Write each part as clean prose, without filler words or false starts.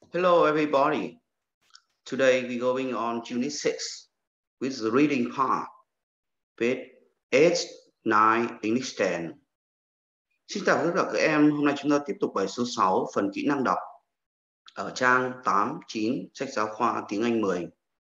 Hello everybody. Today we're going on Unit 6 with the reading part, page 8, 9, English 10. Xin chào tất cả các em, hôm nay chúng ta tiếp tục bài số 6, phần kỹ năng đọc ở trang 8, 9, sách giáo khoa tiếng Anh 10.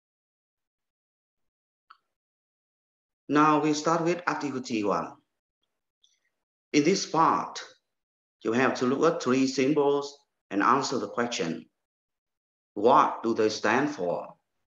Now we start with activity 1. In this part, you have to look at three symbols and answer the question. What do they stand for?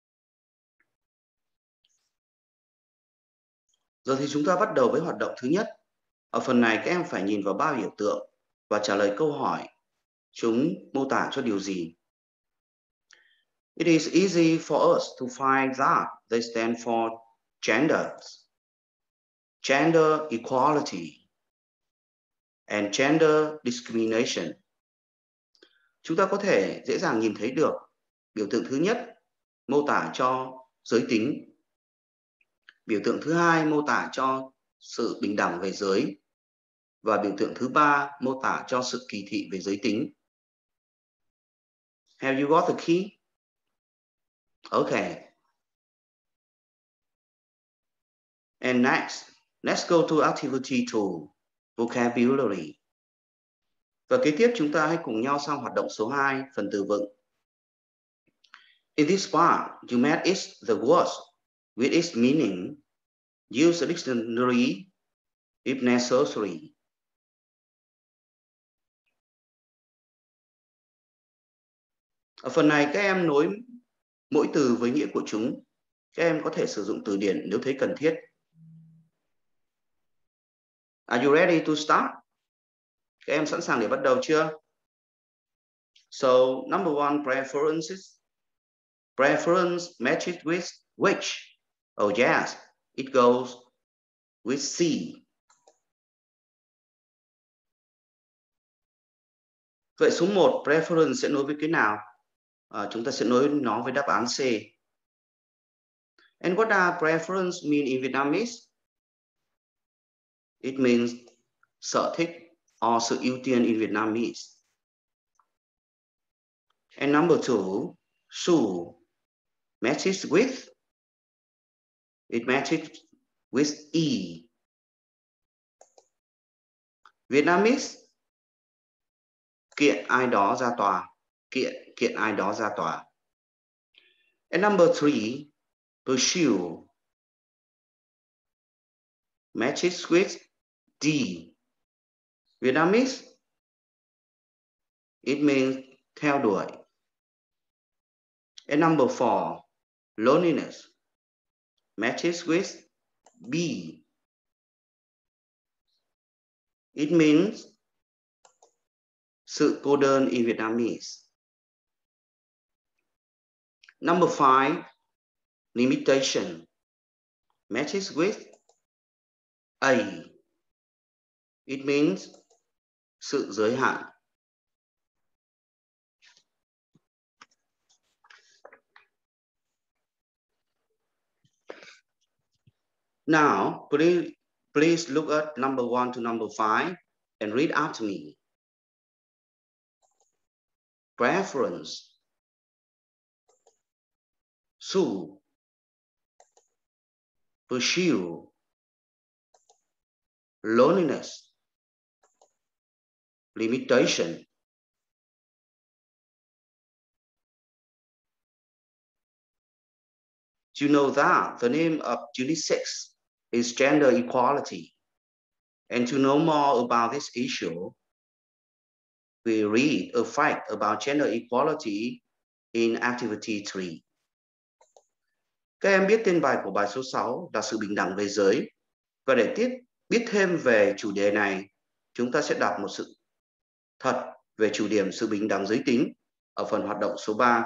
Giờ thì chúng ta bắt đầu với hoạt động thứ nhất. Ở phần này các em phải nhìn vào ba biểu tượng và trả lời câu hỏi chúng mô tả cho điều gì. It is easy for us to find that they stand for genders, gender equality, and gender discrimination. Chúng ta có thể dễ dàng nhìn thấy được biểu tượng thứ nhất mô tả cho giới tính. Biểu tượng thứ hai mô tả cho sự bình đẳng về giới. Và biểu tượng thứ ba mô tả cho sự kỳ thị về giới tính. Have you got the key? Okay. And next, let's go to activity 2, vocabulary. Và kế tiếp chúng ta hãy cùng nhau sang hoạt động số 2, phần từ vựng. In this part, you match the words with its meaning. Use a dictionary if necessary. Ở phần này các em nối mỗi từ với nghĩa của chúng. Các em có thể sử dụng từ điển nếu thấy cần thiết. Are you ready to start? Các em sẵn sàng để bắt đầu chưa? So, number one, preferences. Preference matches with which? Oh yes, it goes with C. Vậy số 1, preference sẽ nối với cái nào? Chúng ta sẽ nối nó với đáp án C. And what does preference mean in Vietnamese? It means sở thích or sự ưu tiên in Vietnamese. And number 2, should matches with? It matches with E. Vietnamese, kiện ai đó ra tòa. Kiện ai đó ra tòa. And number 3, pursue matches with D. Vietnamese, it means theo đuổi. And number 4, loneliness matches with B. It means sự cô đơn in Vietnamese. Number 5, limitation matches with A. It means sự giới hạn. Now, please look at number 1 to number 5 and read after me. Preference, sue, pursue, loneliness, limitation. You know that the name of Unit 6 is gender equality. And to know more about this issue, we read a fact about gender equality in activity 3. Các em biết tên bài của bài số 6 là sự bình đẳng về giới. Và để biết thêm về chủ đề này, chúng ta sẽ đọc một sự thật về chủ điểm sự bình đẳng giới tính ở phần hoạt động số 3.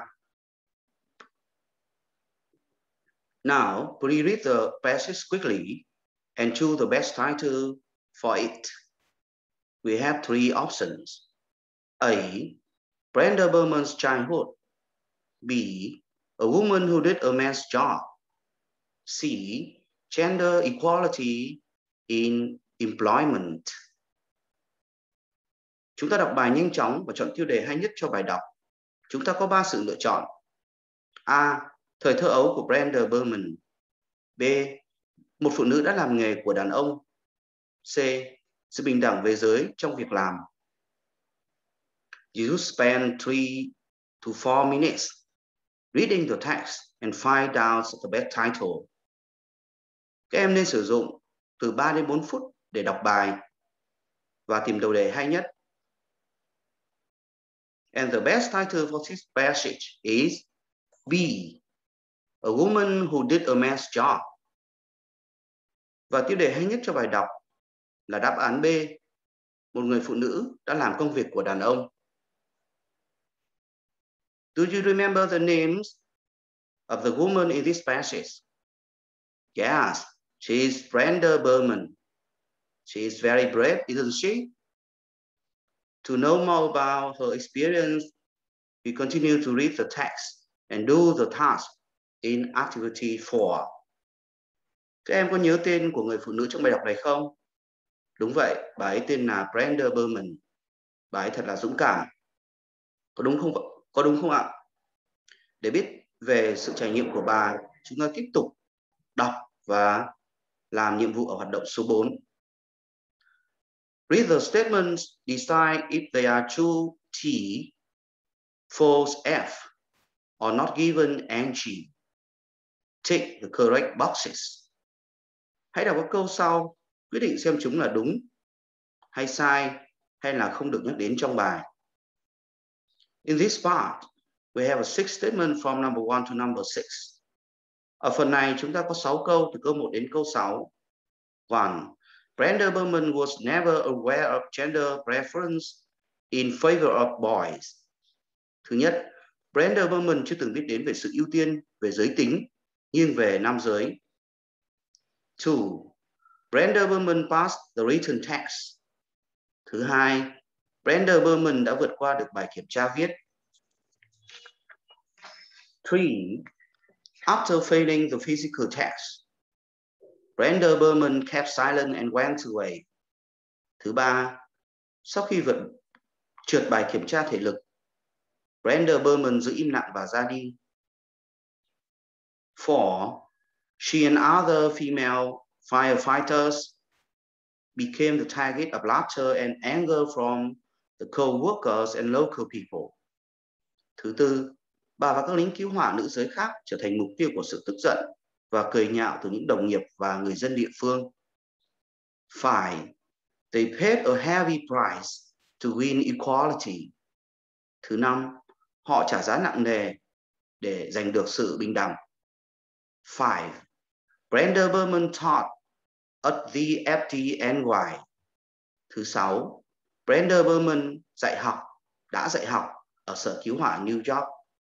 Now, please read the passage quickly and choose the best title for it. We have 3 options. A, Brenda Berman's childhood. B, a woman who did a man's job. C, gender equality in employment. Chúng ta đọc bài nhanh chóng và chọn tiêu đề hay nhất cho bài đọc. Chúng ta có 3 sự lựa chọn. A. Thời thơ ấu của Brenda Berman. B. Một phụ nữ đã làm nghề của đàn ông. C. Sự bình đẳng về giới trong việc làm. You spend 3 to 4 minutes reading the text and find out the best title. Các em nên sử dụng từ 3 đến 4 phút để đọc bài và tìm đầu đề hay nhất. And the best title for this passage is B. A woman who did a man's job. Và tiêu đề hay nhất cho bài đọc là đáp án B. Một người phụ nữ đã làm công việc của đàn ông. Do you remember the names of the woman in this passage? Yes, she is Brenda Berman. She is very brave, isn't she? To know more about her experience, we continue to read the text and do the task in activity 4. Các em có nhớ tên của người phụ nữ trong bài đọc này không? Đúng vậy, bà ấy tên là Brenda Berman. Bà ấy thật là dũng cảm. Có đúng không ạ? Để biết về sự trải nghiệm của bà, chúng ta tiếp tục đọc và làm nhiệm vụ ở hoạt động số 4. Read the statements, decide if they are true T, false F, or not given NG. Tick the correct boxes. Hãy đọc các câu sau, quyết định xem chúng là đúng hay sai hay là không được nhắc đến trong bài. In this part, we have a 6 statement from number 1 to number 6. Ở phần này chúng ta có 6 câu từ câu 1 đến câu 6. 1. Brenda Berman was never aware of gender preference in favor of boys. Thứ nhất, Brenda Berman chưa từng biết đến về sự ưu tiên về giới tính nghiêng về nam giới. 2. Brenda Berman passed the written test. Thứ hai, Brenda Berman đã vượt qua được bài kiểm tra viết. 3. After failing the physical test, Brenda Berman kept silent and went away. Thứ ba, sau khi trượt bài kiểm tra thể lực, Brenda Berman giữ im lặng và ra đi. 4. She and other female firefighters became the target of laughter and anger from the co-workers and local people. Thứ tư, bà và các lính cứu hỏa nữ giới khác trở thành mục tiêu của sự tức giận và cười nhạo từ những đồng nghiệp và người dân địa phương. 5. They paid a heavy price to win equality. Thứ năm, họ trả giá nặng nề để giành được sự bình đẳng. 5. Brenda Berman taught at the FDNY. Thứ sáu, Brenda Berman đã dạy học ở Sở Cứu hỏa New York.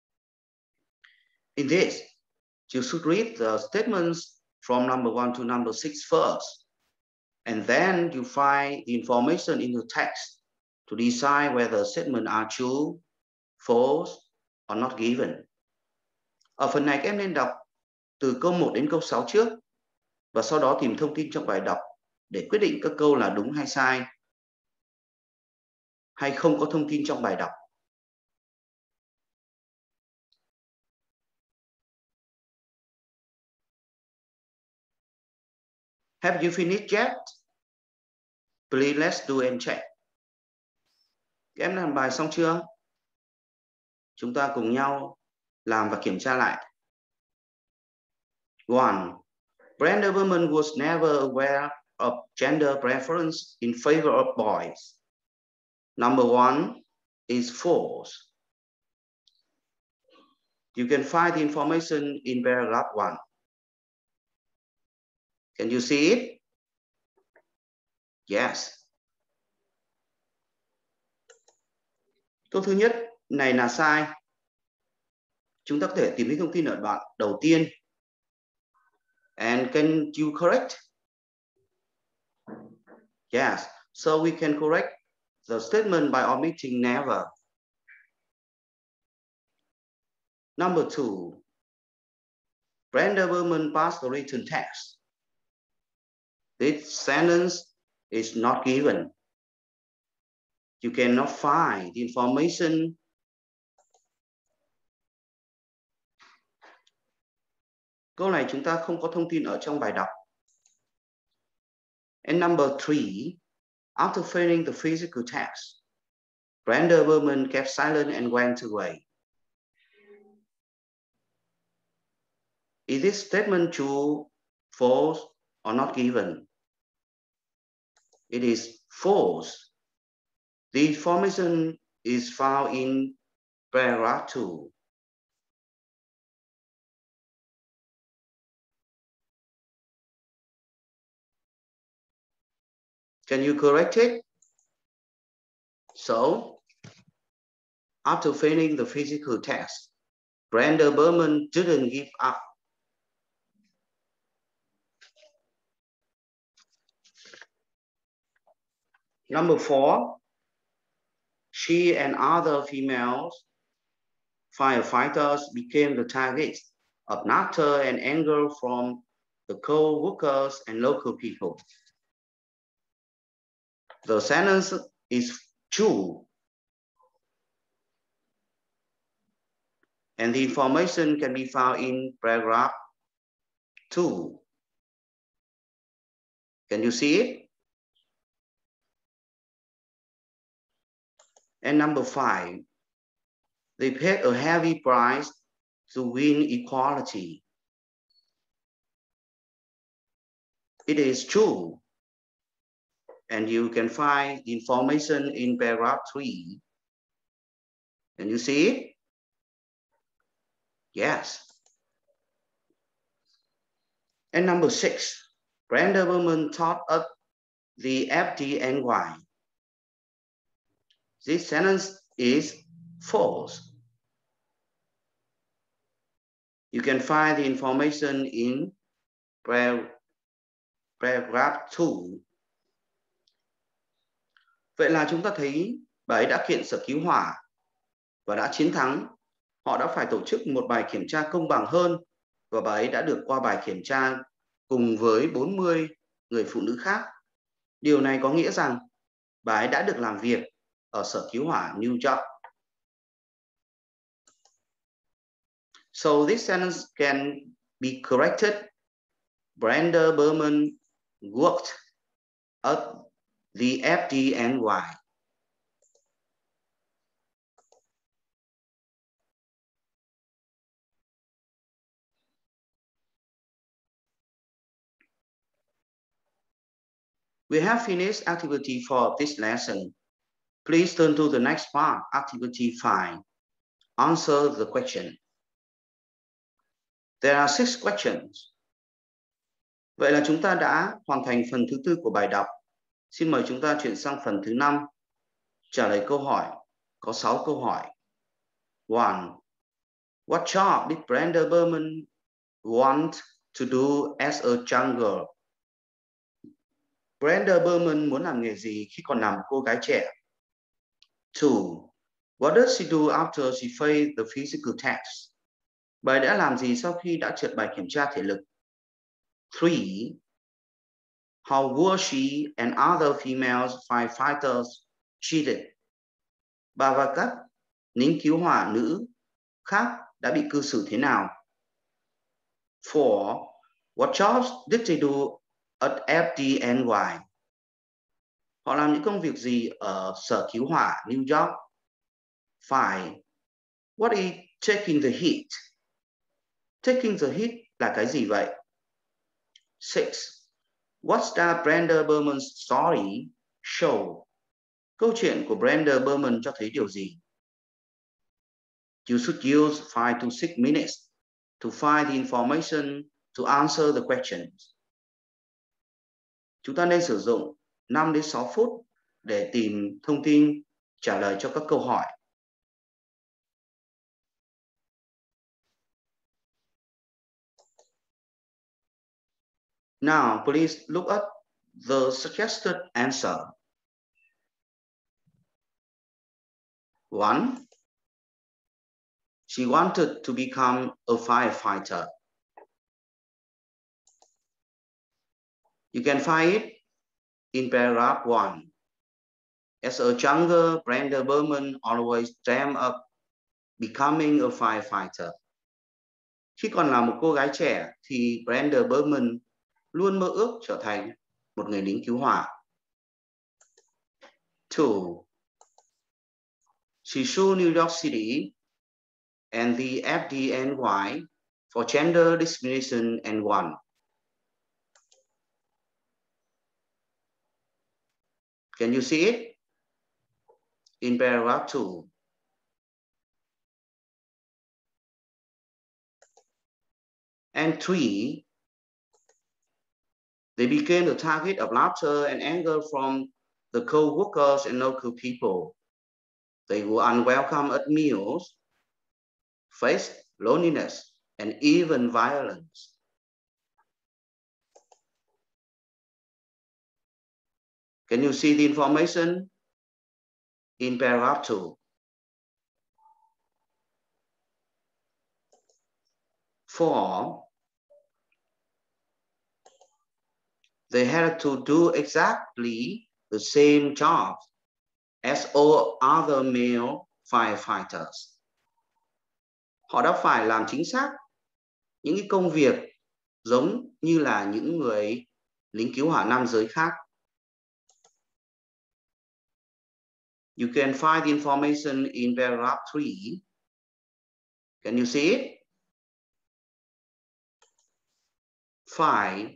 In this, you should read the statements from number 1 to number 6 first, and then you find the information in the text to decide whether statements are true, false, or not given. Ở phần này các em nên đọc từ câu 1 đến câu 6 trước, và sau đó tìm thông tin trong bài đọc để quyết định các câu là đúng hay sai, hay không có thông tin trong bài đọc. Have you finished yet? Please let's do and check. Các em làm bài xong chưa? Chúng ta cùng nhau làm và kiểm tra lại. 1. Brenda Berman was never aware of gender preference in favor of boys. Number 1 is false. You can find the information in paragraph 1. Can you see it? Yes. Câu thứ nhất này là sai. Chúng ta có thể tìm thấy thông tin ở đoạn đầu tiên. And can you correct? Yes. So we can correct the statement by omitting never. Number 2. Brenda Berman passed the written test. This sentence is not given. You cannot find the information Câu này chúng ta không có thông tin ở trong bài đọc. And number 3, after failing the physical test, Brenda Berman kept silent and went away. Is this statement true, false, or not given? It is false. The information is found in paragraph 2. Can you correct it? So, after failing the physical test, Brenda Berman didn't give up. Number 4, she and other female firefighters became the targets of laughter and anger from the co-workers and local people. The sentence is true, and the information can be found in paragraph 2. Can you see it? And number 5, they paid a heavy price to win equality. It is true, and you can find the information in paragraph 3. Can you see it? Yes. And number 6, Brenda Berman taught us the FDNY. This sentence is false. You can find the information in paragraph 2. Vậy là chúng ta thấy bà ấy đã kiện Sở Cứu Hỏa và đã chiến thắng. Họ đã phải tổ chức một bài kiểm tra công bằng hơn và bà ấy đã được qua bài kiểm tra cùng với 40 người phụ nữ khác. Điều này có nghĩa rằng bà ấy đã được làm việc ở Sở Cứu Hỏa New York. So this sentence can be corrected. Brenda Berman worked at the FDNY. We have finished activity 4 of this lesson. Please turn to the next part, activity 5. Answer the question. There are 6 questions. Vậy là chúng ta đã hoàn thành phần thứ 4 của bài đọc. Xin mời chúng ta chuyển sang phần thứ 5. Trả lời câu hỏi. Có 6 câu hỏi. 1. What job did Brenda Berman want to do as a young girl? Brenda Berman muốn làm nghề gì khi còn là một cô gái trẻ? 2. What does she do after she failed the physical test? Bà ấy đã làm gì sau khi đã trượt bài kiểm tra thể lực? 3. How were she and other female firefighters treated? Bà và các lính cứu hỏa nữ khác đã bị cư xử thế nào? 4. What jobs did they do at FDNY? Họ làm những công việc gì ở Sở Cứu hỏa New York? 5. What is taking the hit? Taking the hit là cái gì vậy? 6. What does Brenda Berman's story show? Câu chuyện của Brenda Berman cho thấy điều gì? You should use 5 to 6 minutes to find the information to answer the questions. Chúng ta nên sử dụng 5 đến 6 phút để tìm thông tin trả lời cho các câu hỏi. Now, please look at the suggested answer. 1. She wanted to become a firefighter. You can find it in paragraph 1. As a younger, Brenda Berman always dreamed of becoming a firefighter. Khi còn là một cô gái trẻ thì Brenda Berman luôn mơ ước trở thành một người lính cứu hỏa. 2. She sued New York City and the FDNY for gender discrimination and won. Can you see it? In paragraph 2. And 3. They became the target of laughter and anger from the co-workers and local people. They were unwelcome at meals, faced loneliness, and even violence. Can you see the information in paragraph 2? 4. They had to do exactly the same job as all other male firefighters. Họ đã phải làm chính xác những cái công việc giống như là những người lính cứu hỏa nam giới khác. You can find the information in paragraph 3. Can you see it? 5.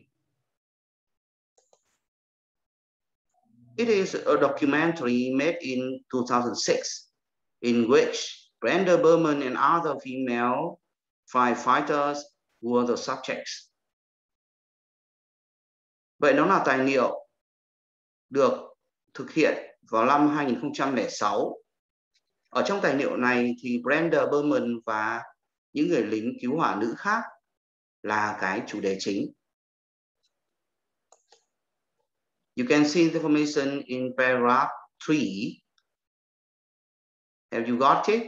It is a documentary made in 2006 in which Brenda Berman and other female firefighters were the subjects. Vậy nó là tài liệu được thực hiện vào năm 2006. Ở trong tài liệu này thì Brenda Berman và những người lính cứu hỏa nữ khác là cái chủ đề chính. You can see the information in paragraph 3. Have you got it?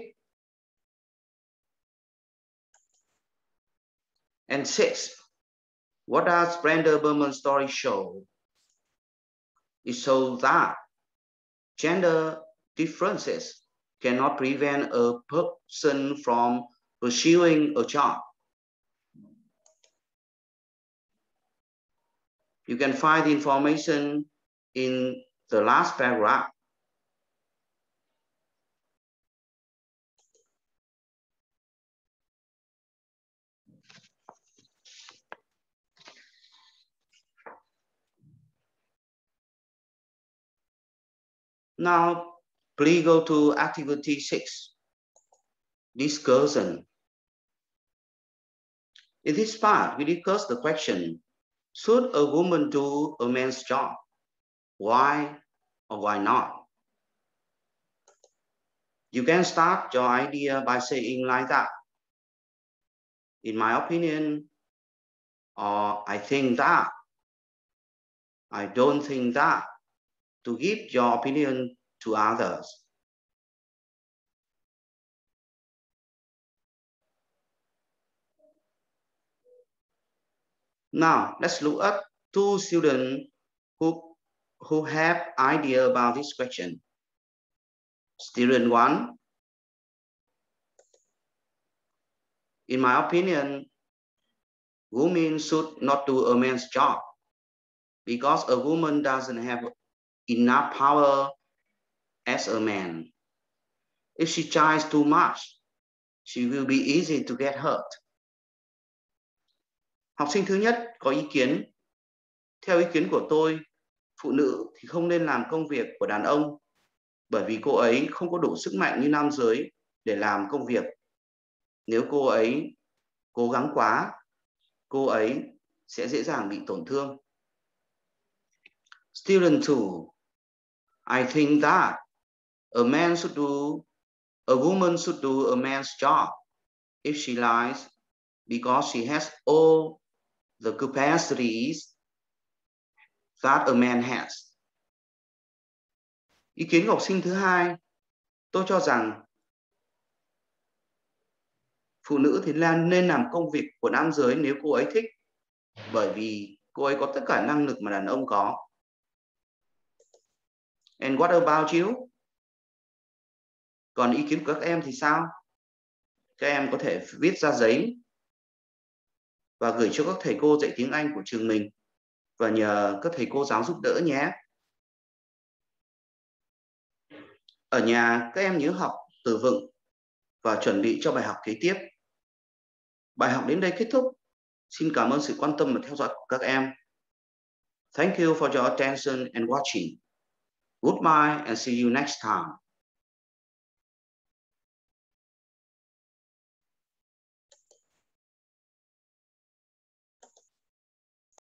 And 6. What does Brenda Berman's story show? It shows that gender differences cannot prevent a person from pursuing a job. You can find the information in the last paragraph. Now, please go to activity 6, discussion. In this part, we discuss the question, should a woman do a man's job? Why or why not? You can start your idea by saying like that. In my opinion, or I think that, I don't think that, to give your opinion to others. Now, let's look at two students who have idea about this question. Student 1, in my opinion, women should not do a man's job because a woman doesn't have enough power as a man. If she tries too much, she will be easy to get hurt. Học sinh thứ nhất có ý kiến. Theo ý kiến của tôi, phụ nữ thì không nên làm công việc của đàn ông bởi vì cô ấy không có đủ sức mạnh như nam giới để làm công việc. Nếu cô ấy cố gắng quá, cô ấy sẽ dễ dàng bị tổn thương. Student 2, I think that a woman should do a man's job if she likes because she has all the capacities that a man has. Ý kiến của học sinh thứ hai, tôi cho rằng phụ nữ thì nên làm công việc của nam giới nếu cô ấy thích, bởi vì cô ấy có tất cả năng lực mà đàn ông có. And what about you? Còn ý kiến của các em thì sao? Các em có thể viết ra giấy và gửi cho các thầy cô dạy tiếng Anh của trường mình và nhờ các thầy cô giáo giúp đỡ nhé. Ở nhà các em nhớ học từ vựng và chuẩn bị cho bài học kế tiếp. Bài học đến đây kết thúc. Xin cảm ơn sự quan tâm và theo dõi của các em. Thank you for your attention and watching. Goodbye and see you next time.